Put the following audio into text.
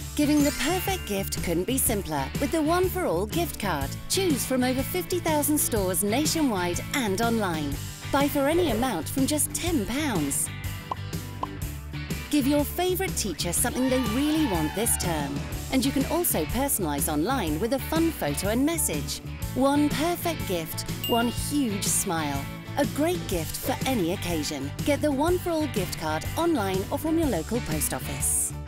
Giving the perfect gift couldn't be simpler with the One4All gift card. Choose from over 50,000 stores nationwide and online. Buy for any amount from just £10. Give your favourite teacher something they really want this term. And you can also personalise online with a fun photo and message. One perfect gift, one huge smile. A great gift for any occasion. Get the One4All gift card online or from your local post office.